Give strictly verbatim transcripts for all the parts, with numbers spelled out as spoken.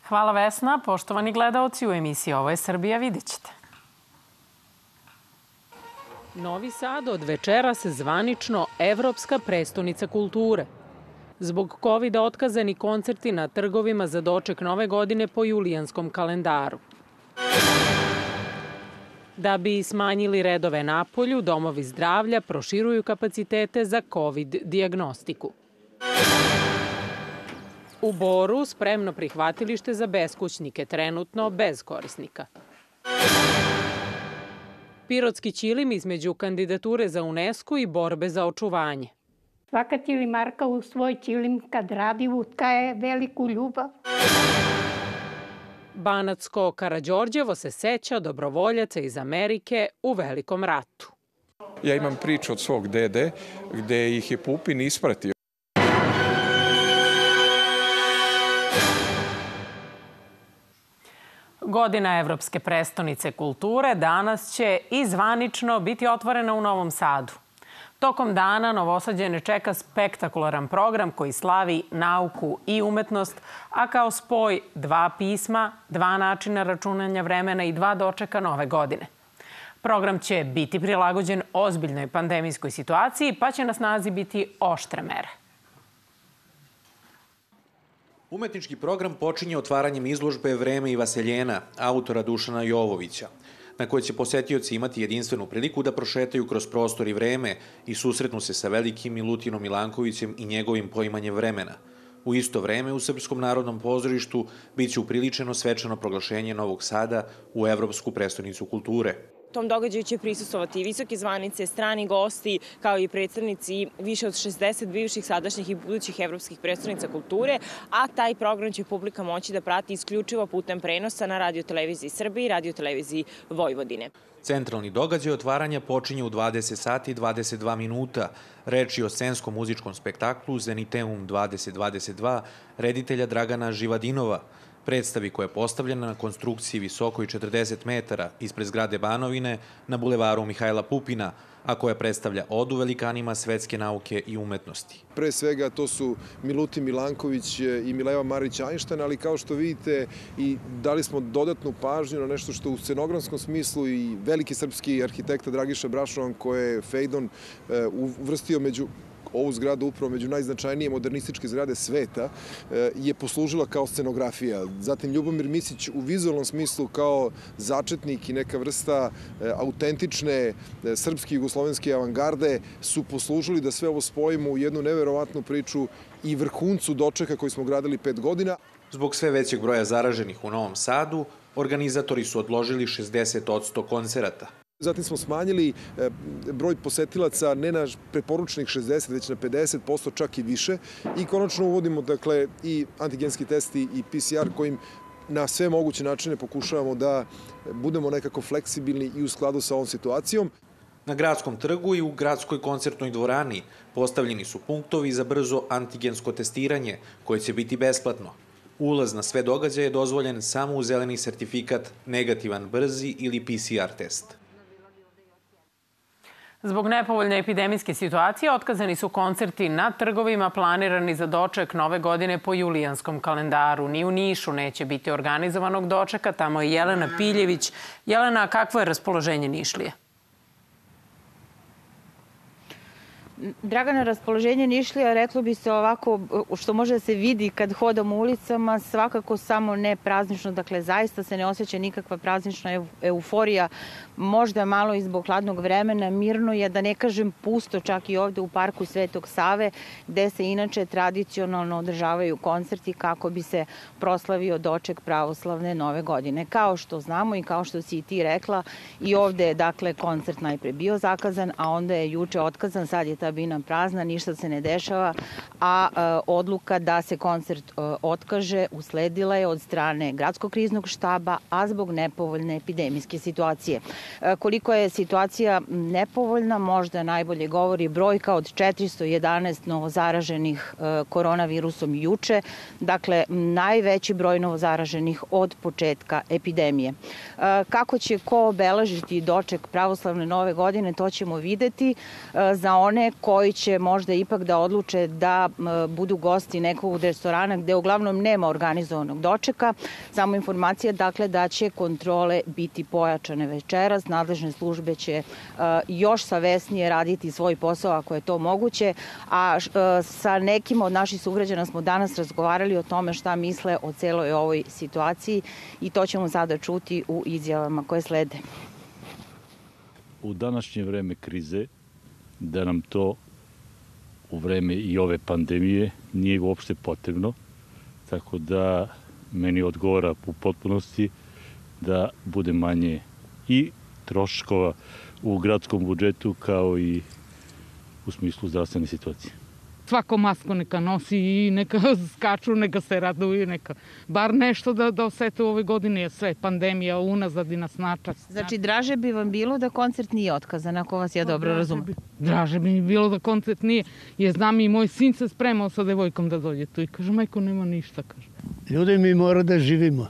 Hvala Vesna. Poštovani gledaoci, u emisiji Ovo je Srbija vidjet ćete. Novi Sad od večeras zvanično Evropska prestonica kulture. Zbog kovida otkazani koncerti na trgovima za doček nove godine po julijanskom kalendaru. Da bi smanjili redove napolju, domovi zdravlja proširuju kapacitete za kovid dijagnostiku. U Boru spremno prihvatilište za beskućnike, trenutno bez korisnika. Pirotski ćilim između kandidature za UNESCO i borbe za očuvanje. Svaka ćilimarka u svoj ćilim kad radi utkaje veliku ljubav. Banatsko Karađorđevo se seća dobrovoljaca iz Amerike u Velikom ratu. Ja imam priču od svog dede gde ih je Pupin ispratio. Godina Evropske prestonice kulture danas će i zvanično biti otvorena u Novom Sadu. Tokom dana Novosađane čeka spektakularan program koji slavi nauku i umetnost, a kao spoj dva pisma, dva načina računanja vremena i dva dočeka nove godine. Program će biti prilagođen ozbiljnoj pandemijskoj situaciji, pa će na snazi biti oštre mere. Umetnički program počinje otvaranjem izložbe Vreme i vaseljena autora Dušana Jovovića, na kojoj će posetioci imati jedinstvenu priliku da prošetaju kroz prostor i vreme i susretnu se sa velikim Milutinom Milankovićem i njegovim poimanjem vremena. U isto vreme u Srpskom narodnom pozorištu biće upriličeno svečano proglašenje Novog Sada u Evropsku prestonicu kulture. Tom događaju će prisustvovati visoke zvanice, strani gosti, kao i predstavnici više od šezdeset bivših, sadašnjih i budućih evropskih prestonica kulture, a taj program će publika moći da prati isključivo putem prenosa na Radio-televiziji Srbije i Radio-televiziji Vojvodine. Centralni događaj otvaranja počinje u dvadeset sati i dvadeset dva minuta. Reč je o scenskom muzičkom spektaklu Zeniteum dvadeset dvadeset dva reditelja Dragana Živadinova, predstavi koja je postavljena na konstrukciji visokoj četrdeset metara ispred zgrade Banovine na bulevaru Mihajla Pupina, a koja predstavlja odu velikanima svetske nauke i umetnosti. Pre svega to su Milutin Milanković i Mileva Marić-Ajnštajn, ali kao što vidite i dali smo dodatnu pažnju na nešto što u scenografskom smislu i veliki srpski arhitekta Dragiša Brašovan, koje je Fejdon uvrstio među ovu zgradu upravo među najznačajnije modernističke zgrade sveta, je poslužila kao scenografija. Zatim Ljubomir Misić u vizualnom smislu kao začetnik i neka vrsta autentične srpske i jugoslovenske avangarde su poslužili da sve ovo spojimo u jednu neverovatnu priču i vrhuncu dočeka koji smo gradili pet godina. Zbog sve većeg broja zaraženih u Novom Sadu, organizatori su odložili šezdeset posto koncerata. Zatim smo smanjili broj posetilaca ne na preporučenih šezdeset, već na pedeset posto, čak i više. I konačno uvodimo dakle, i antigenski testi i P C R kojim na sve moguće načine pokušavamo da budemo nekako fleksibilni i u skladu sa ovom situacijom. Na Gradskom trgu i u Gradskoj koncertnoj dvorani postavljeni su punktovi za brzo antigensko testiranje koje će biti besplatno. Ulaz na sve događaje je dozvoljen samo uz zeleni sertifikat, negativan brzi ili P C R test. Zbog nepovoljne epidemijske situacije otkazani su koncerti na trgovima planirani za doček nove godine po julijanskom kalendaru. Ni u Nišu neće biti organizovanog dočeka, tamo je Jelena Piljević. Jelena, kakvo je raspoloženje Nišlije? Dragana, raspoloženje Nišlija, reklo bi se ovako, što može da se vidi kad hodamo ulicama, svakako samo ne praznično, dakle zaista se ne osjeća nikakva praznična euforija, možda malo i zbog hladnog vremena, mirno je, da ne kažem pusto, čak i ovde u parku Svetog Save, gde se inače tradicionalno održavaju koncerti kako bi se proslavio doček pravoslavne nove godine. Kao što znamo i kao što si i ti rekla, i ovde je dakle koncert najpre bio zakazan, a onda je juče otkazan, sad je ta bina prazna, ništa se ne dešava, a e, odluka da se koncert e, otkaže usledila je od strane Gradskog kriznog štaba, a zbog nepovoljne epidemijske situacije. E, koliko je situacija nepovoljna, možda najbolje govori brojka od četiristo jedanaest novozaraženih e, koronavirusom juče, dakle najveći broj novozaraženih od početka epidemije. E, kako će ko obeležiti doček pravoslavne nove godine, to ćemo videti. E, za one koji će možda ipak da odluče da budu gosti nekog restorana gde uglavnom nema organizovanog dočeka. Samo informacija dakle da će kontrole biti pojačane večeras. Nadležne službe će još savesnije raditi svoj posao ako je to moguće, a sa nekim od naših sugrađana smo danas razgovarali o tome šta misle o celoj ovoj situaciji i to ćemo sada čuti u izjavama koje slede. U današnje vreme krize, da nam to u vreme i ove pandemije nije uopšte potrebno, tako da meni odgovara u potpunosti da bude manje i troškova u gradskom budžetu kao i u smislu zdravstvene situacije. Svako masku neka nosi i neka skaču, neka se raduju, neka bar nešto da, da osete u ovoj godini, je sve pandemija unazad i nas načas. Znači, draže bi vam bilo da koncert nije otkazan, ako vas ja dobro razumem? Draže bi mi bilo da koncert nije, jer znam i moj sin se spremao sa devojkom da dođe tu i kaže, majko, nema ništa, kaže. Ljudi, mi mora da živimo.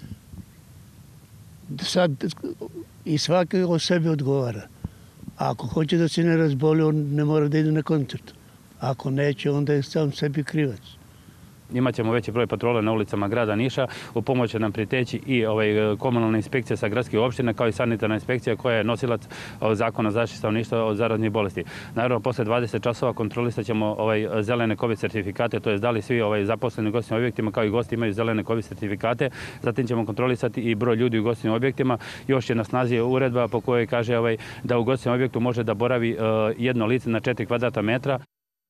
Sad i svaki o sebi odgovara. Ako hoće da se ne razboli, on ne mora da ide na koncert. Ako neće, onda je sam sebi krivac. Imaćemo veći broj patrola na ulicama grada Niša. U pomoć će nam priteći i ovaj, komunalna inspekcija sa gradskih opština, kao i sanitarna inspekcija koja je nosilac zakona o zaštiti stanovništva od zaraznih bolesti. Naravno, posle dvadeset časova kontrolisat ćemo ovaj, zelene COVID sertifikate, to je da li svi ovaj, zaposleni u gostim objektima kao i gosti imaju zelene COVID sertifikate. Zatim ćemo kontrolisati i broj ljudi u gostim objektima. Još je na snazi uredba po kojoj kaže ovaj, da u gostim objektu može da boravi uh, jedno lice na četiri kvadratna metra.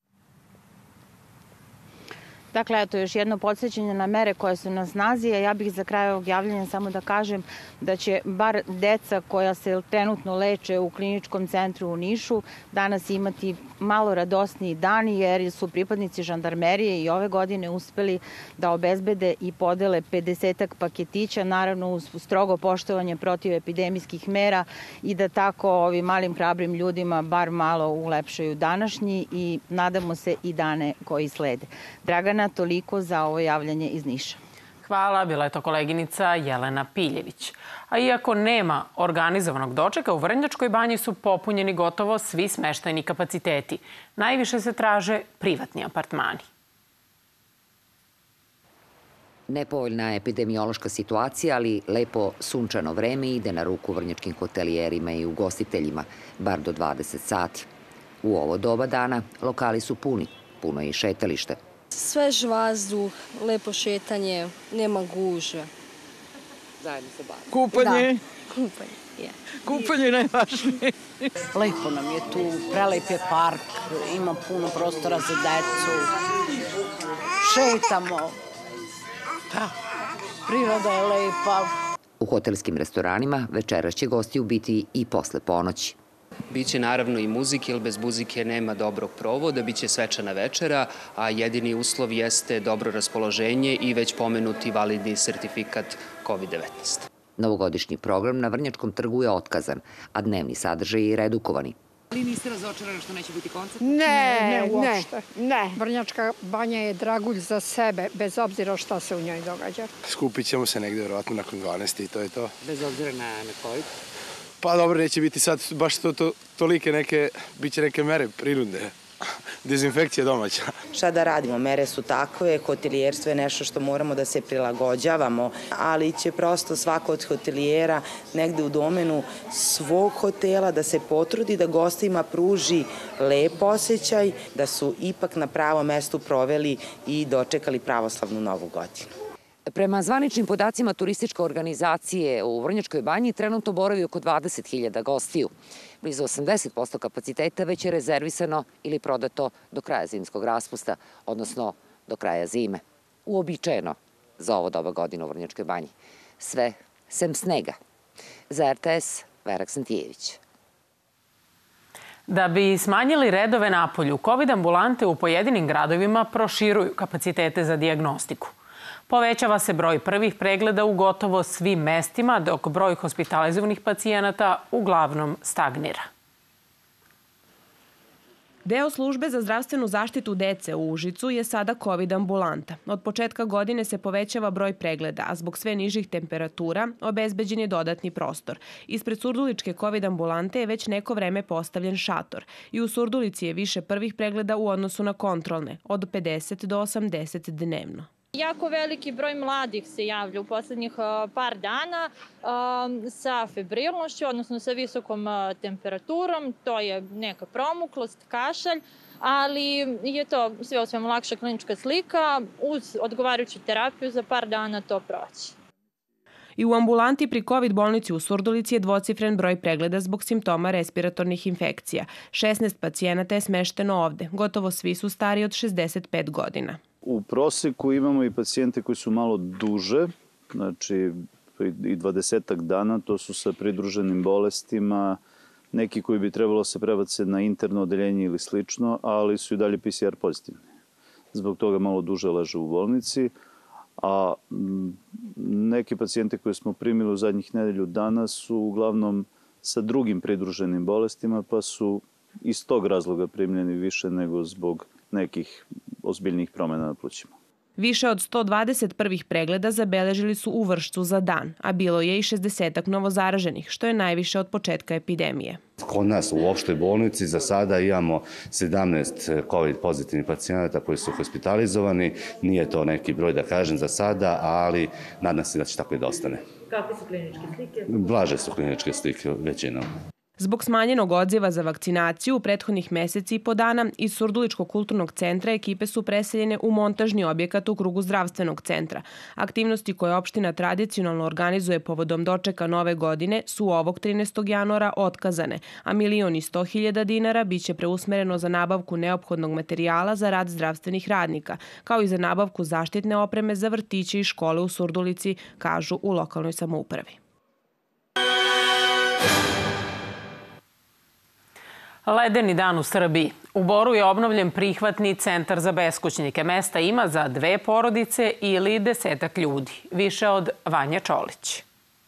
Dakle, eto, još jedno podsjećanje na mere koje su na snazi, a ja bih za kraj ovog javljanja samo da kažem da će bar deca koja se trenutno leče u kliničkom centru u Nišu danas imati malo radosniji dan, jer su pripadnici žandarmerije i ove godine uspeli da obezbede i podele pedesetak paketića, naravno uz strogo poštovanje protivepidemijskih mera i da tako ovim malim hrabrim ljudima bar malo ulepšaju današnji i nadamo se i dane koji slede. Dragana, toliko za ovo javljanje iz Niša. Hvala, bila je to koleginica Jelena Piljević. A iako nema organizovanog dočeka, u Vrnjačkoj banji su popunjeni gotovo svi smeštajni kapaciteti. Najviše se traže privatni apartmani. Nepovoljna epidemiološka situacija, ali lepo sunčano vreme ide na ruku vrnjačkim hotelijerima i ugostiteljima, bar do dvadeset sati. U ovo doba dana lokali su puni, puno je i šetalište. Svež vazduh, lepo šetanje, nema gužve. Zajedno se bavimo. Kupanje. Da, kupanje, je. Kupanje je najvažnije. Lepo nam je tu, prelep je park, ima puno prostora za decu. Šetamo. Da, priroda je lepa. U hotelskim restoranima večeras će gostiju biti i posle ponoći. Biće naravno i muzike, jer bez muzike nema dobrog provoda, biće svečana večera, a jedini uslov jeste dobro raspoloženje i već pomenuti validni sertifikat kovid devetnaest. Novogodišnji program na Vrnjačkom trgu je otkazan, a dnevni sadržaj je redukovani. Ali niste razočarani što neće biti koncert? Ne, ne, uopšte. Ne. Vrnjačka banja je dragulj za sebe, bez obzira šta se u njoj događa. Skupit ćemo se negde, vjerojatno, nakon dvanaeste i to je to. Bez obzira na COVID? Pa dobro, neće biti sad baš to, to, tolike neke, bit će neke mere prinudne. Dezinfekcija domaća. Šta da radimo? Mere su takve, hotelijerstvo je nešto što moramo da se prilagođavamo, ali će prosto svako od hotelijera negde u domenu svog hotela da se potrudi da gostima pruži lep osjećaj, da su ipak na pravom mestu proveli i dočekali pravoslavnu novu godinu. Prema zvaničnim podacima turističke organizacije u Vrnjačkoj banji trenutno boravi oko dvadeset hiljada gostiju. Blizu osamdeset posto kapaciteta već je rezervisano ili prodato do kraja zimskog raspusta, odnosno do kraja zime. Uobičajeno za ovo doba godine u Vrnjačkoj banji. Sve sem snega. Za er te es, Vera Ksantijević. Da bi smanjili redove napolju, COVID ambulante u pojedinim gradovima proširuju kapacitete za dijagnostiku. Povećava se broj prvih pregleda u gotovo svim mestima, dok broj hospitalizovanih pacijenata uglavnom stagnira. Deo službe za zdravstvenu zaštitu dece u Užicu je sada COVID ambulanta. Od početka godine se povećava broj pregleda, a zbog sve nižih temperatura obezbeđen je dodatni prostor. Ispred Surduličke COVID ambulante je već neko vreme postavljen šator i u Surdulici je više prvih pregleda u odnosu na kontrolne, od pedeset do osamdeset dnevno. Jako veliki broj mladih se javlja u poslednjih par dana sa febrilnošću, odnosno sa visokom temperaturom. To je neka promuklost, kašalj, ali je to sve o svemu lakša klinička slika. Uz odgovarajuću terapiju za par dana to proći. I u ambulanti pri COVID bolnici u Surdulici je dvocifren broj pregleda zbog simptoma respiratornih infekcija. šesnaest pacijenata je smešteno ovde. Gotovo svi su stariji od šezdeset pet godina. U proseku imamo i pacijente koji su malo duže, znači i dvadesetak dana, to su sa pridruženim bolestima, neki koji bi trebalo se prebace na interno odeljenje ili slično, ali su i dalje P C R pozitivni. Zbog toga malo duže leže u bolnici, a neke pacijente koje smo primili u zadnjih nedelju dana su uglavnom sa drugim pridruženim bolestima, pa su iz tog razloga primljeni više nego zbog nekih ozbiljnih promjena na plućima. Više od sto dvadeset prvih pregleda zabeležili su u Vršcu za dan, a bilo je i šezdesetak novozaraženih, što je najviše od početka epidemije. Kod nas u opštoj bolnici za sada imamo sedamnaest COVID pozitivnih pacijenata koji su hospitalizovani. Nije to neki broj da kažem za sada, ali nadam se da će tako i da ostane. Kakve su kliničke slike? Blaže su kliničke slike većinom. Zbog smanjenog odziva za vakcinaciju u prethodnih meseci i po dana iz Surduličkog kulturnog centra ekipe su preseljene u montažni objekat u krugu zdravstvenog centra. Aktivnosti koje opština tradicionalno organizuje povodom dočeka nove godine su ovog trinaestog januara otkazane, a milion i sto hiljada dinara biće preusmereno za nabavku neophodnog materijala za rad zdravstvenih radnika, kao i za nabavku zaštitne opreme za vrtiće i škole u Surdulici, kažu u lokalnoj samoupravi. Ledeni dan u Srbiji. U Boru je obnovljen prihvatni centar za beskućnike. Mesta ima za dve porodice ili desetak ljudi. Više od Vanja Čolić.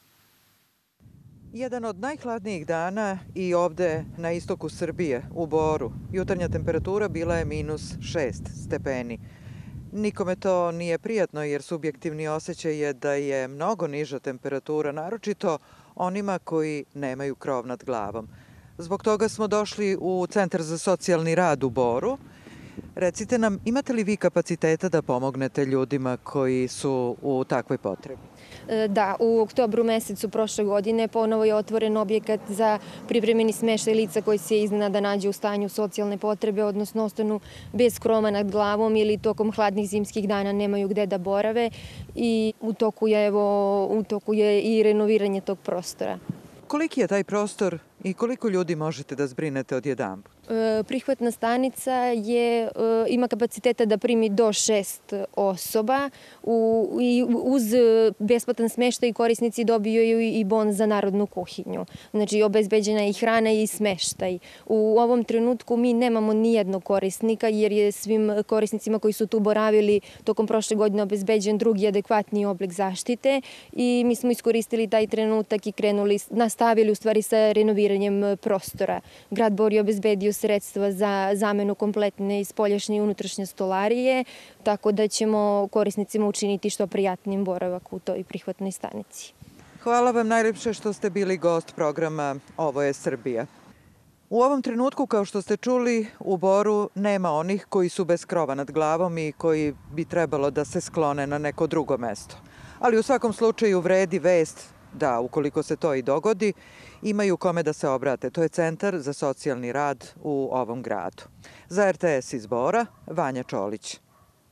Jedan od najhladnijih dana i ovde na istoku Srbije, u Boru. Jutarnja temperatura bila je minus šest stepeni. Nikome to nije prijatno jer subjektivni osjećaj je da je mnogo niža temperatura, naročito onima koji nemaju krov nad glavom. Zbog toga smo došli u Centar za socijalni rad u Boru. Recite nam, imate li vi kapaciteta da pomognete ljudima koji su u takvoj potrebi? Da, u oktobru mesecu prošle godine ponovo je otvoren objekat za privremeni smeštaj lica koji se iznenada nađe u stanju socijalne potrebe, odnosno ostanu bez krova nad glavom ili tokom hladnih zimskih dana nemaju gde da borave i u toku je, evo, u toku je i renoviranje tog prostora. Koliki je taj prostor i koliko ljudi možete da zbrinete odjedanput? Prihvatna stanica je, ima kapaciteta da primi do šest osoba i uz besplatan smeštaj korisnici dobiju i bon za narodnu kuhinju. Znači, obezbeđena je i hrana i smeštaj. U ovom trenutku mi nemamo nijednog korisnika jer je svim korisnicima koji su tu boravili tokom prošle godine obezbeđen drugi adekvatni oblik zaštite i mi smo iskoristili taj trenutak i krenuli, nastavili u stvari sa renoviranjem prostora. Grad Bor je obezbedio sredstva za zamenu kompletne spoljašnje i unutrašnje stolarije, tako da ćemo korisnicima učiniti što prijatnim boravak u toj prihvatnoj stanici. Hvala vam najljepše što ste bili gost programa Ovo je Srbija. U ovom trenutku, kao što ste čuli, u Boru nema onih koji su bez krova nad glavom i koji bi trebalo da se sklone na neko drugo mesto. Ali u svakom slučaju vredi vest da, ukoliko se to i dogodi, imaju kome da se obrate. To je Centar za socijalni rad u ovom gradu. Za R T S iz Bora, Vanja Čolić.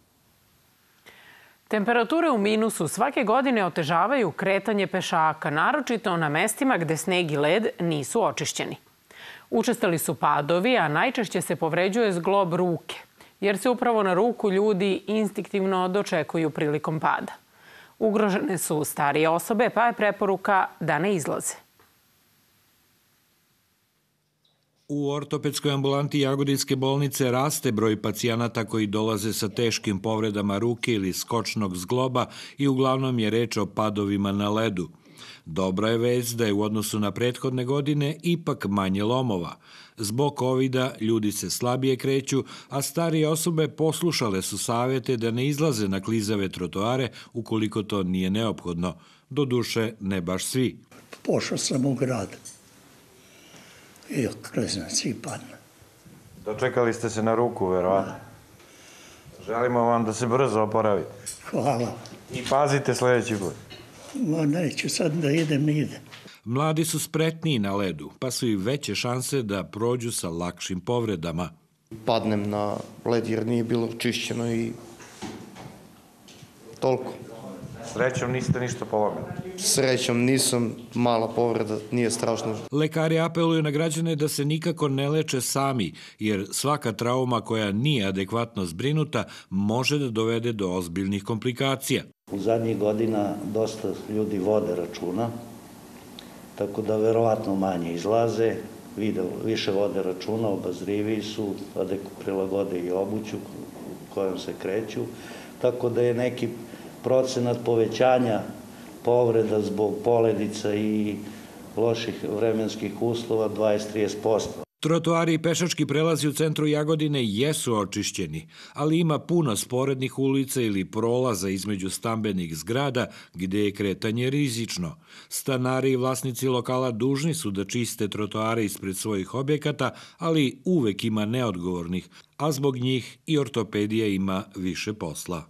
Temperature u minusu svake godine otežavaju kretanje pešaka, naročito na mestima gde sneg i led nisu očišćeni. Učestali su padovi, a najčešće se povređuje zglob ruke, jer se upravo na ruku ljudi instinktivno dočekuju prilikom pada. Ugrožene su starije osobe, pa je preporuka da ne izlaze. U ortopedskoj ambulanti Jagodinske bolnice raste broj pacijenata koji dolaze sa teškim povredama ruke ili skočnog zgloba i uglavnom je reč o padovima na ledu. Dobra je vez da je u odnosu na prethodne godine ipak manje lomova. Zbog kovida ljudi se slabije kreću, a starije osobe poslušale su savjete da ne izlaze na klizave trotoare ukoliko to nije neophodno. Doduše, ne baš svi. Pošao sam u grad i kliznac i padne. Dočekali ste se na ruku, verovatno. Želimo vam da se brzo oporavite. Hvala. I pazite sljedeći put. Ma neću sad da idem, ne idem. Mladi su spretniji na ledu, pa su i veće šanse da prođu sa lakšim povredama. Padnem na led jer nije bilo čišćeno i toliko. Srećom niste ništa polomili? Srećom nisam, mala povreda, nije strašno. Lekari apeluju na građane da se nikako ne leče sami, jer svaka trauma koja nije adekvatno zbrinuta može da dovede do ozbiljnih komplikacija. U zadnjih godina dosta ljudi vode računa, tako da verovatno manje izlaze, više vode računa, obazriviji su, prilagode i obuću kojom se kreću, tako da je neki procenat povećanja povreda zbog poledica i loših vremenskih uslova dvadeset do trideset posto. Trotoari i pešački prelazi u centru Jagodine jesu očišćeni, ali ima puno sporednih ulica ili prolaza između stambenih zgrada gde je kretanje rizično. Stanari i vlasnici lokala dužni su da čiste trotoare ispred svojih objekata, ali uvek ima neodgovornih, a zbog njih i ortopedija ima više posla.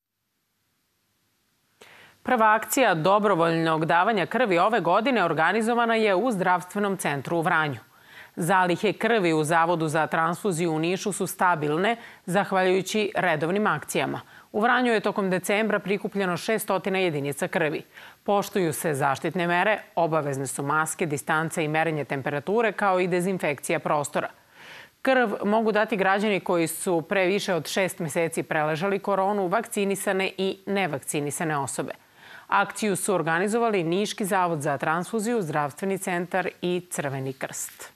Prva akcija dobrovoljnog davanja krvi ove godine organizovana je u Zdravstvenom centru u Vranju. Zalihe krvi u Zavodu za transfuziju u Nišu su stabilne, zahvaljujući redovnim akcijama. U Vranju je tokom decembra prikupljeno šesto jedinica krvi. Poštuju se zaštitne mere, obavezne su maske, distanca i merenje temperature, kao i dezinfekcija prostora. Krv mogu dati građani koji su pre više od šest meseci preležali koronu, vakcinisane i nevakcinisane osobe. Akciju su organizovali Niški zavod za transfuziju, Zdravstveni centar i Crveni krst.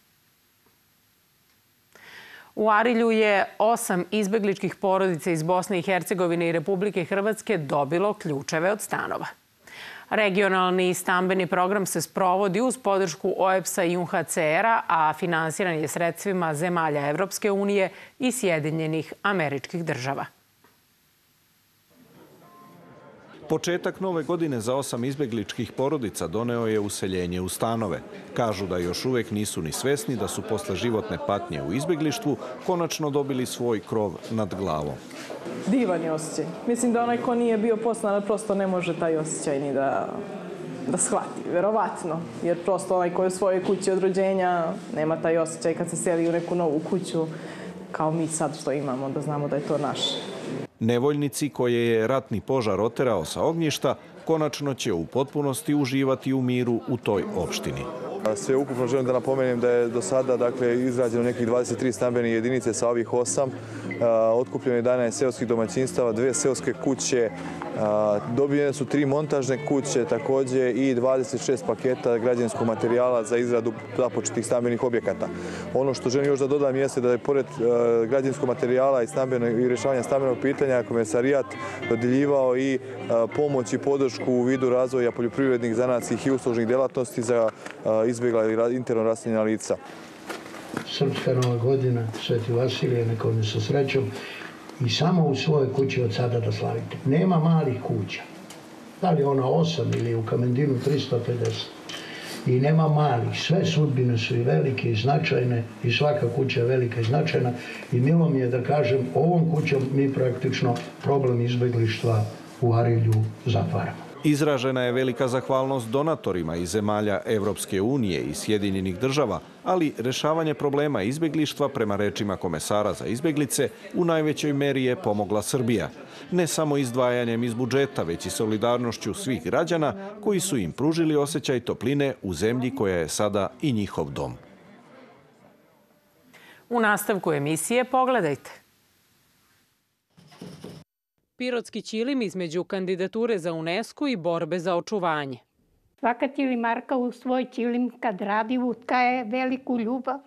U Arilju je osam izbegličkih porodica iz Bosne i Hercegovine i Republike Hrvatske dobilo ključeve od stanova. Regionalni stambeni program se sprovodi uz podršku O E B S-a i U N H C R-a, a finansiran je sredstvima zemalja Evropske unije i Sjedinjenih Američkih Država. Početak nove godine za osam izbegličkih porodica doneo je useljenje u stanove. Kažu da još uvek nisu ni svesni da su posle životne patnje u izbeglištvu konačno dobili svoj krov nad glavom. Divan je osjećaj. Mislim da onaj ko nije bio poslan prosto ne može taj osjećaj ni da, da shvati. Verovatno. Jer prosto onaj ko je u svojoj kući od rođenja nema taj osjećaj kad se seli u neku novu kuću kao mi sad što imamo, da znamo da je to naše. Nevoljnici koje je ratni požar oterao sa ognjišta konačno će u potpunosti uživati u miru u toj opštini. Sve ukupno želim da napomenem da je do sada dakle, izrađeno nekih dvadeset tri stambene jedinice sa ovih osam. Otkupljeno je jedanaest seoskih domaćinstava, dve seoske kuće, dobijene su tri montažne kuće, takođe i dvadeset šest paketa građevinskog materijala za izradu započetih stambenih objekata. Ono što želim još da dodam jeste da je pored građevinskog materijala i, i rješavanja stambenog pitanja Komesarijat dodeljivao i pomoć i podršku u vidu razvoja poljoprivrednih, zanatskih i uslužnih delatnosti za izbjegla ili interno raseljena lica. Srpska nova godina, Sveti Vasilije, neka mi sa srećom i samo u svojoj kući od sada da slavite. Nema malih kuća. Da li ona osam ili u Kamendinu tristo pedeset. I nema malih. Sve sudbine su i velike i značajne i svaka kuća je velika i značajna. I milo mi je da kažem, ovom kućom mi praktično problem izbeglištva u Arilju zatvaramo. Izražena je velika zahvalnost donatorima iz zemalja Evropske unije i Sjedinjenih država, ali rešavanje problema izbeglištva, prema rečima komesara za izbeglice, u najvećoj meri je pomogla Srbija. Ne samo izdvajanjem iz budžeta, već i solidarnošću svih građana koji su im pružili osjećaj topline u zemlji koja je sada i njihov dom. U nastavku emisije pogledajte. Pirotski ćilim između kandidature za UNESCO i borbe za očuvanje. Svaka ćilimarka u svoj ćilim kad radi utkaje veliku ljubav.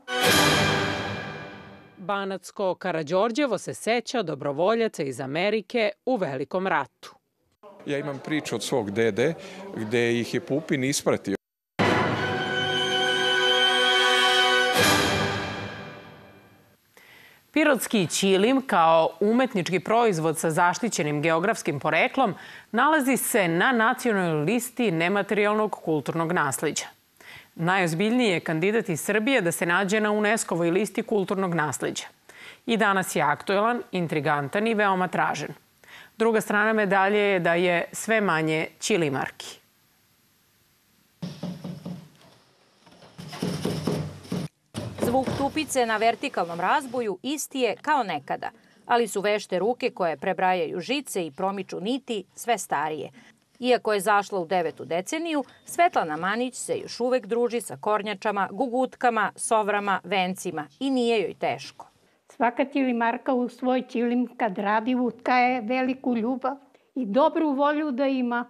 Banatsko Karađorđevo se seća dobrovoljaca iz Amerike u Velikom ratu. Ja imam priču od svog dede gde ih je Pupin ispratio. Pirotski ćilim kao umetnički proizvod sa zaštićenim geografskim poreklom nalazi se na nacionalnoj listi nematerijalnog kulturnog nasleđa. Najozbiljniji je kandidat iz Srbije da se nađe na UNESCO-voj listi kulturnog nasleđa. I danas je aktuelan, intrigantan i veoma tražen. Druga strana medalje je da je sve manje ćilimarki. Zvuk tupice na vertikalnom razboju isti je kao nekada, ali su vešte ruke koje prebrajaju žice i promiču niti sve starije. Iako je zašla u devetu deceniju, Svetlana Manić se još uvek druži sa kornjačama, gugutkama, sovrama, vencima i nije joj teško. Svaka ćilimarka u svoj ćilim kad radi utkaje veliku ljubav i dobru volju da ima.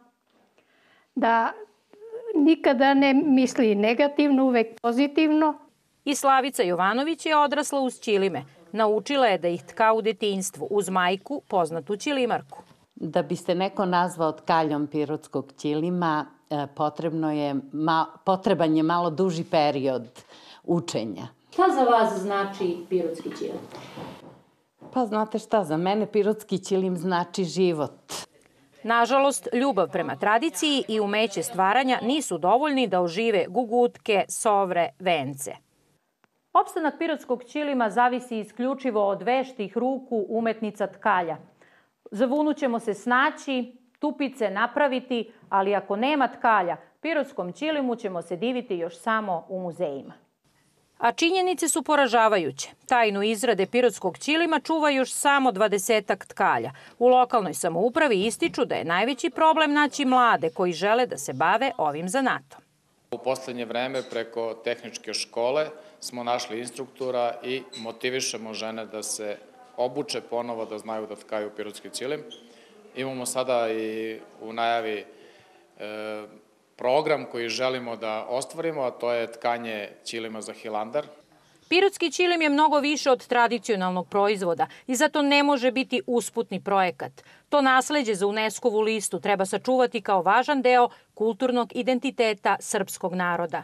Da nikada ne misli negativno, uvek pozitivno. I Slavica Jovanović je odrasla uz ćilime. Naučila je da ih tka u detinjstvu uz majku, poznatu ćilimarku. Da bi se neko nazvao tkaljom pirotskog ćilima, potrebno je, potreban je malo duži period učenja. Šta za vas znači pirotski ćilim? Pa znate šta, za mene pirotski ćilim znači život. Nažalost, ljubav prema tradiciji i umeće stvaranja nisu dovoljni da ožive gugutke, sovre, vence. Opstanak pirotskog ćilima zavisi isključivo od veštih ruku umetnica tkalja. Za vunu ćemo se snaći, tupice napraviti, ali ako nema tkalja, pirotskom ćilimu ćemo se diviti još samo u muzejima. A činjenice su poražavajuće. Tajnu izrade pirotskog ćilima čuva još samo dvadesetak tkalja. U lokalnoj samoupravi ističu da je najveći problem naći mlade koji žele da se bave ovim zanatom. U poslednje vreme preko tehničke škole smo našli instruktora i motivišemo žene da se obuče ponovo da znaju da tkaju pirotski ćilim. Imamo sada i u najavi e, program koji želimo da ostvarimo, a to je tkanje ćilima za Hilandar. Pirotski ćilim je mnogo više od tradicionalnog proizvoda i zato ne može biti usputni projekat. To nasleđe za UNESCO-vu listu treba sačuvati kao važan deo kulturnog identiteta srpskog naroda.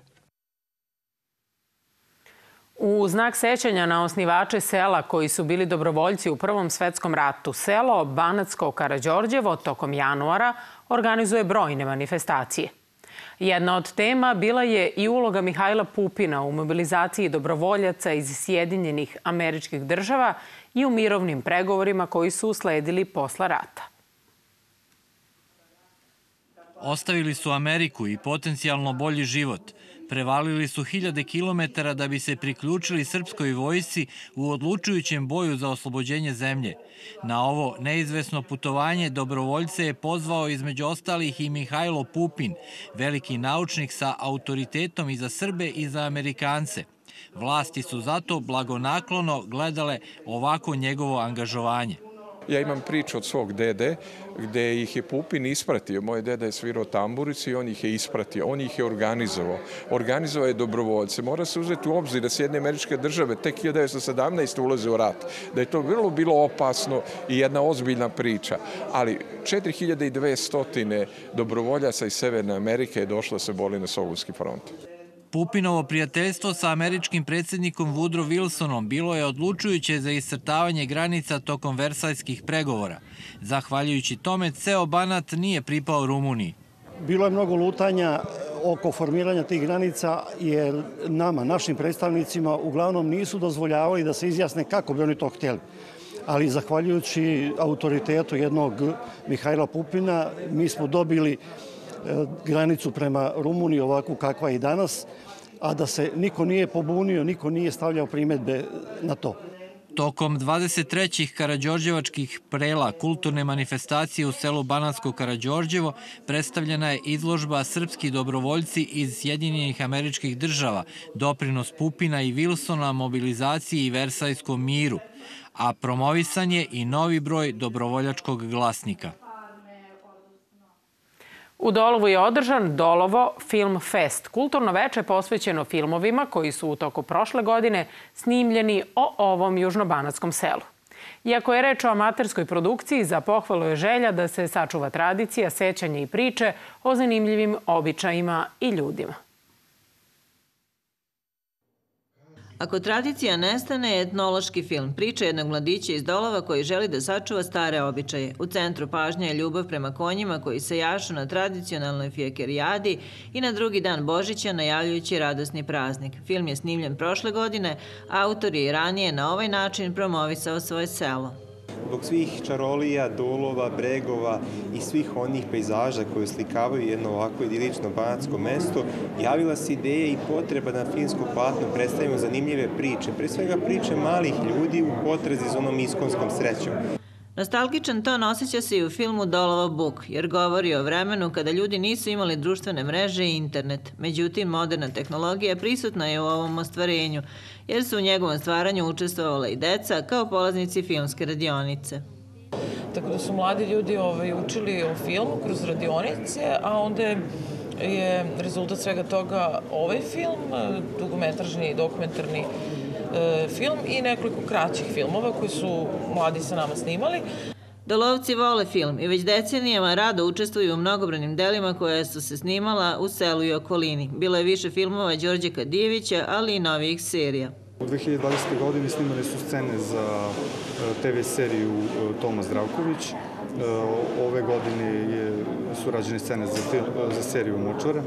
U znak sećanja na osnivače sela koji su bili dobrovoljci u Prvom svetskom ratu, selo Banatsko Karađorđevo tokom januara organizuje brojne manifestacije. Jedna od tema bila je i uloga Mihajla Pupina u mobilizaciji dobrovoljaca iz Sjedinjenih Američkih Država i u mirovnim pregovorima koji su usledili posla rata. Ostavili su Ameriku i potencijalno bolji život. Prevalili su hiljade kilometara da bi se priključili srpskoj vojsci u odlučujućem boju za oslobođenje zemlje. Na ovo neizvesno putovanje dobrovoljce je pozvao između ostalih i Mihajlo Pupin, veliki naučnik sa autoritetom i za Srbe i za Amerikance. Vlasti su zato blagonaklono gledale ovako njegovo angažovanje. Ja imam priču od svog dede gde ih je Pupin ispratio. Moj deda je svirao tamburicu i on ih je ispratio. On ih je organizovao. Organizovao je dobrovoljce. Mora se uzeti u obzir da Sjedinjene Američke Države tek hiljadu devetsto sedamnaeste. ulaze u rat. Da je to vrlo bilo opasno i jedna ozbiljna priča. Ali četiri hiljade dvesta dobrovoljaca iz Severne Amerike je došlo da se boli na Solunski front. Pupinovo prijateljstvo sa američkim predsjednikom Woodrow Wilsonom bilo je odlučujuće za iscrtavanje granica tokom versajskih pregovora. Zahvaljujući tome, ceo Banat nije pripao Rumuniji. Bilo je mnogo lutanja oko formiranja tih granica jer nama, našim predstavnicima, uglavnom nisu dozvoljavali da se izjasne kako bi oni to htjeli. Ali zahvaljujući autoritetu jednog Mihajla Pupina, mi smo dobili granicu prema Rumuniji ovakvu kakva je i danas, a da se niko nije pobunio, niko nije stavljao primjedbe na to. Tokom dvadeset trećih Karađorđevačkih prela kulturne manifestacije u selu Banatsko Karađorđevo predstavljena je izložba Srpski dobrovoljci iz Sjedinjenih Američkih Država, doprinos Pupina i Wilsona mobilizaciji i versajskom miru, a promovisan je i novi broj dobrovoljačkog glasnika. U Dolovu je održan Dolovo Film Fest, kulturno veče posvećeno filmovima koji su u toku prošle godine snimljeni o ovom južnobanatskom selu. Iako je reč o amaterskoj produkciji, za pohvalu je želja da se sačuva tradicija, sećanje i priče o zanimljivim običajima i ljudima. Ako tradicija nestane, je etnološki film. Priča jednog mladića iz Dolova koji želi da sačuva stare običaje. U centru pažnje je ljubav prema konjima koji se jašu na tradicionalnoj fijekerijadi i na drugi dan Božića najavljujući radosni praznik. Film je snimljen prošle godine, autor je i ranije na ovaj način promovisao svoje selo. Zbog svih čarolija, dolova, bregova i svih onih pejzaža koje slikavaju jedno ovako idilično banatsko mesto, javila se ideja i potreba da na filmskom platnu predstavimo zanimljive priče, pre svega priče malih ljudi u potrazi za onom iskonskom srećom. Nostalgičan ton osjeća se i u filmu Dolova Buk, jer govori o vremenu kada ljudi nisu imali društvene mreže i internet. Međutim, moderna tehnologija prisutna je u ovom ostvarenju, jer su u njegovom stvaranju učestvovala i deca kao polaznici filmske radionice. Tako da su mladi ljudi učili o filmu kroz radionice, a onda je rezultat svega toga ovaj film, dugometražni, dokumentarni film i nekoliko kraćih filmova koji su mladi sa nama snimali. Dolovci vole film i već decenijama rado učestvuju u mnogobranim delima koja su se snimala u selu i okolini. Bilo je više filmova Đorđe Kadijevića, ali i novijih serija. U dve hiljade dvadesete. godini snimane su scene za te ve seriju Toma Zdravković. Ove godine su rađene scene za seriju Močvara.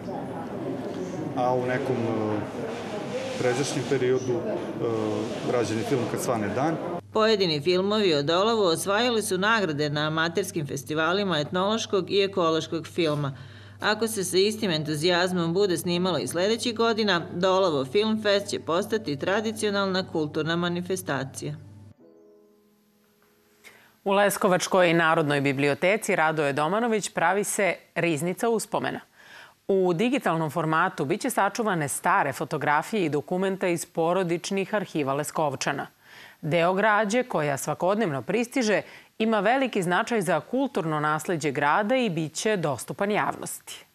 A u nekom pređašnjem periodu rađen je film Kad svane dan. Pojedini filmovi o Dolovu osvajali su nagrade na amaterskim festivalima etnološkog i ekološkog filma. Ako se sa istim entuzijazmom bude snimalo i sledećih godina, Dolovo Film Fest će postati tradicionalna kulturna manifestacija. U Leskovačkoj Narodnoj biblioteci Radoje Domanović pravi se riznica uspomena. U digitalnom formatu biće sačuvane stare fotografije i dokumenta iz porodičnih arhiva Leskovčana. Deo građe, koja svakodnevno pristiže, ima veliki značaj za kulturno nasleđe grada i biće dostupan javnosti.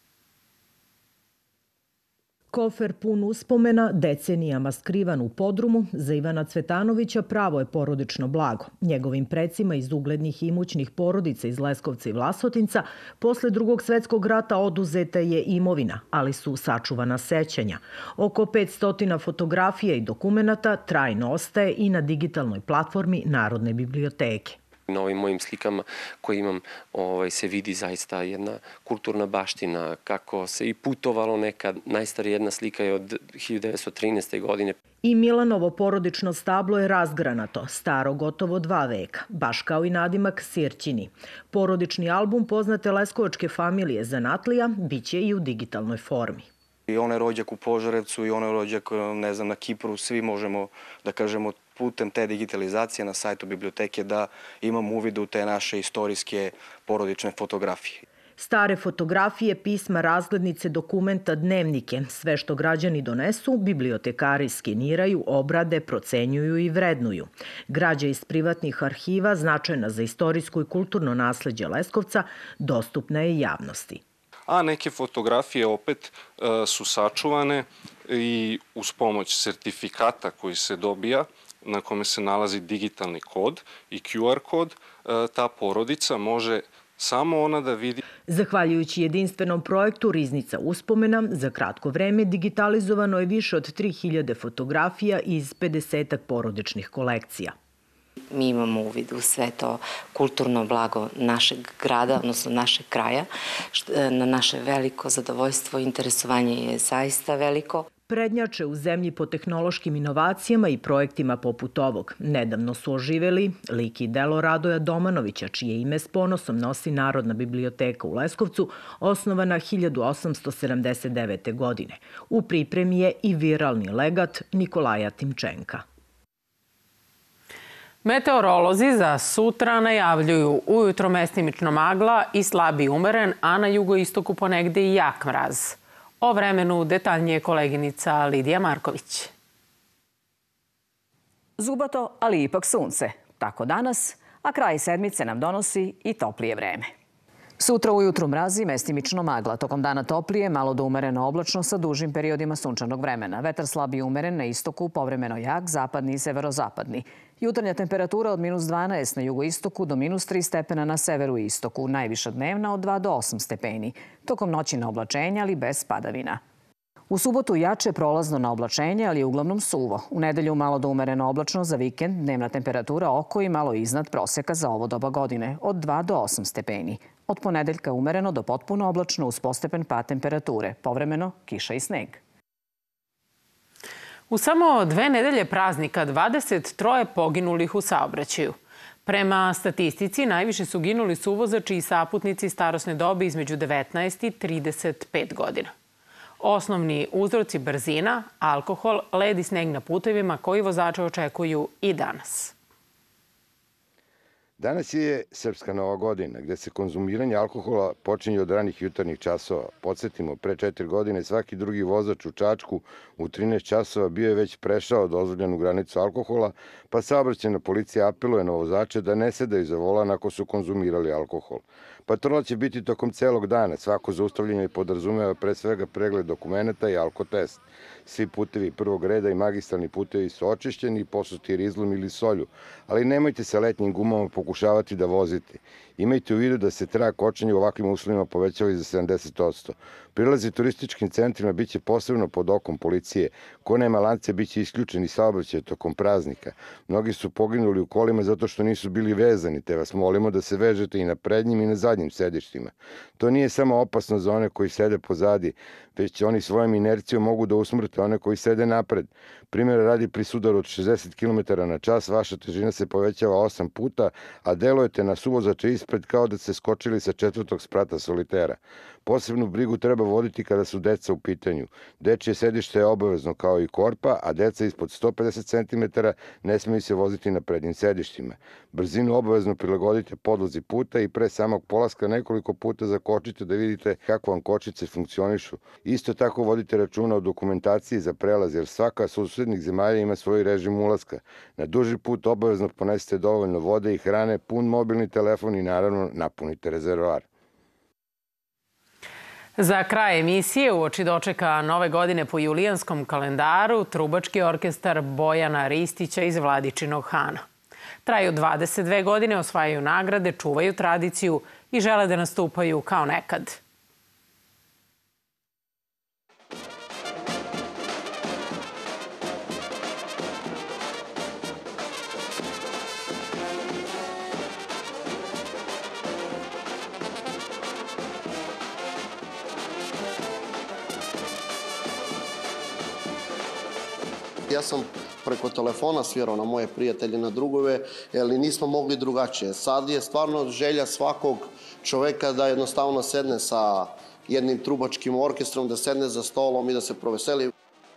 Kofer pun uspomena, decenijama skrivan u podrumu, za Ivana Cvetanovića pravo je porodično blago. Njegovim precima iz uglednih i imućnih porodica iz Leskovca i Vlasotinca posle drugog svetskog rata oduzeta je imovina, ali su sačuvana sećanja. Oko petsto fotografija i dokumenata trajno ostaje i na digitalnoj platformi Narodne biblioteke. Na ovim mojim slikama koje imam se vidi zaista jedna kulturna baština, kako se i putovalo nekad. Najstarija jedna slika je od hiljadu devetsto trinaeste. godine. I Milanovo porodično stablo je razgranato, staro gotovo dva veka, baš kao i nadimak Sirćini. Porodični album poznate leskovačke familije zanatlija biće i u digitalnoj formi. I onaj rođak u Požarevcu i onaj rođak, ne znam, na Kipru, svi možemo da kažemo putem te digitalizacije na sajtu biblioteke da imamo uvid u te naše istorijske porodične fotografije. Stare fotografije, pisma, razglednice, dokumenta, dnevnike, sve što građani donesu, bibliotekari skeniraju, obrade, procenjuju i vrednuju. Građa iz privatnih arhiva, značajna za istorijsko i kulturno nasleđe Leskovca, dostupna je javnosti. A neke fotografije opet su sačuvane i uz pomoć sertifikata koji se dobija, na kome se nalazi digitalni kod i Q R kod, ta porodica može samo ona da vidi. Zahvaljujući jedinstvenom projektu Riznica uspomena, za kratko vreme digitalizovano je više od tri hiljade fotografija iz pedesetak porodičnih kolekcija. Mi imamo uvid u sve to kulturno blago našeg grada, odnosno našeg kraja. Na naše veliko zadovoljstvo i interesovanje je zaista veliko. Prednjače u zemlji po tehnološkim inovacijama i projektima poput ovog. Nedavno su oživeli lik i delo Radoja Domanovića, čije ime s ponosom nosi Narodna biblioteka u Leskovcu, osnovana hiljadu osamsto sedamdeset devete. godine. U pripremi je i viralni legat Nikolaja Timčenka. Meteorolozi za sutra najavljuju ujutro mestimično magla i slabi umeren, a na jugoistoku ponegde i jak mraz. O vremenu detaljnije koleginica Lidija Marković. Zubato, ali ipak sunce. Tako danas, a kraj sedmice nam donosi i toplije vreme. Sutra ujutru mrazi, mestimično magla. Tokom dana toplije, malo do umereno oblačno sa dužim periodima sunčanog vremena. Vetar slab i umeren na istoku, povremeno jak, zapadni i severozapadni. Jutarnja temperatura od minus dvanaest na jugoistoku do minus tri stepena na severu i istoku. Najviša dnevna od dva do osam stepeni. Tokom noći na oblačenja, ali bez padavina. U subotu jače prolazno na oblačenje, ali je uglavnom suvo. U nedelju malo do umereno oblačno, za vikend dnevna temperatura oko i malo iznad proseka za ovo doba godine, od dva do osam stepeni. Od ponedeljka umereno do potpuno oblačno uz postepen pad temperature, povremeno kiša i sneg. U samo dve nedelje praznika dvadeset troje poginulih u saobraćaju. Prema statistici, najviše su ginuli suvozači i saputnici starosne dobi između devetnaest i trideset pet godina. Osnovni uzroci brzina, alkohol, led i sneg na putevima koji vozače očekuju i danas. Danas je Srpska Nova godina, gde se konzumiranje alkohola počinje od ranih jutarnjih časova. Podsjetimo, pre četiri godine svaki drugi vozač u Čačku u trinaest časova bio je već prešao dozvoljenu granicu alkohola, pa saobraćajna policija apeluje na vozače da ne sedaju za volan ako su konzumirali alkohol. Patrola će biti tokom celog dana. Svako zaustavljanje podrazumeva pre svega pregled dokumenta i alkotest. Svi putevi prvog reda i magistralni putevi su očišćeni i posuti rizlom ili solju, ali nemojte sa letnjim gumama pokušavati da vozite. Imajte u vidu da se trag kočenja u ovakvim uslovima povećava i za sedamdeset posto. Prilazi turističkim centrima biće posebno pod okom policije. Ko nema lance biće isključeni saobraćaj tokom praznika. Mnogi su poginuli u kolima zato što nisu bili vezani, te vas molimo da se vežete i na prednjim i na zadnjim sedištima. To nije samo opasno za one koji sede pozadi, već oni svojom inercijom mogu da usmrte one koji sede napred. Primjer radi pri sudaru od šezdeset kilometara na čas, vaša težina se povećava osam puta, a delujete na suvozača ispred kao da ste skočili sa četvrtog sprata solitera. Posebnu brigu treba voditi kada su deca u pitanju. Dečje sedište je obavezno kao i korpa, a deca ispod sto pedeset centimetara ne smiju se voziti na prednjim sedištima. Brzinu obavezno prilagodite podlozi puta i pre samog polaska nekoliko puta zakočite da vidite kako vam kočice funkcionišu. Isto tako vodite računa o dokumentaciji za prelaz, jer svaka susednih zemalja ima svoj režim ulaska. Na duži put obavezno ponesite dovoljno vode i hrane, pun mobilni telefon i naravno napunite rezervoar. Za kraj emisije, uoči dočeka nove godine po julijanskom kalendaru, trubački orkestar Bojana Ristića iz Vladičinog Hana. Traju dvadeset dve godine, osvajaju nagrade, čuvaju tradiciju i žele da nastupaju kao nekad. Ja sam preko telefona svirao na moje prijatelje, na drugove, jer nismo mogli drugačije. Sad je stvarno želja svakog čoveka da jednostavno sedne sa jednim trubačkim orkestrom, da sedne za stolom i da se proveseli.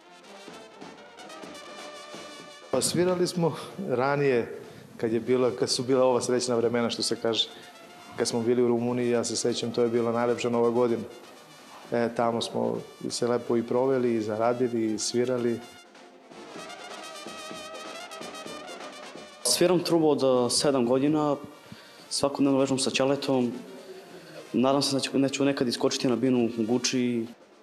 Pa svirali smo ranije, kad, je bilo, kad su bila ova srećna vremena, što se kaže. Kad smo bili u Rumuniji, ja se sećam, to je bila najlepša Nova godina. E, tamo smo se lepo i proveli, i zaradili, i svirali. Sviram trubu od sedam godina, svakodnevno vežbam sa ćaletom. Nadam se da ću, neću nekad iskočiti na binu u Guči.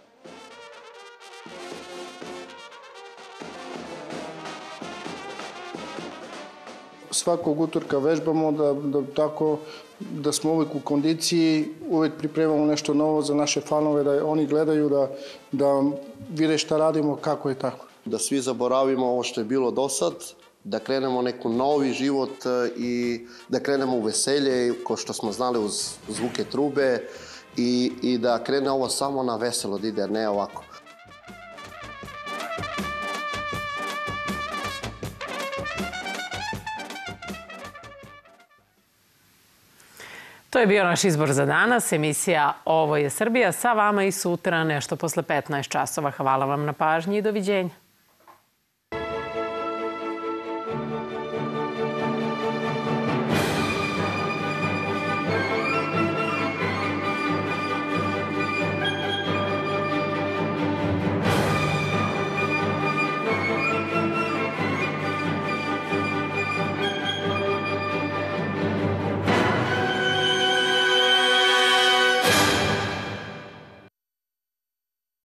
Svakog utorka vežbamo da, da, tako, da smo uvijek u kondiciji, uvijek pripremamo nešto novo za naše fanove, da oni gledaju, da, da vide šta radimo, kako je tako. Da svi zaboravimo ovo što je bilo do sad, da krenemo neku novi život i da krenemo u veselje, ko što smo znali uz zvuke trube i, i da krene ovo samo na veselo da ide, ne ovako. To je bio naš izbor za danas. Emisija Ovo je Srbija sa vama i sutra nešto posle petnaest časova. Hvala vam na pažnji i doviđenja.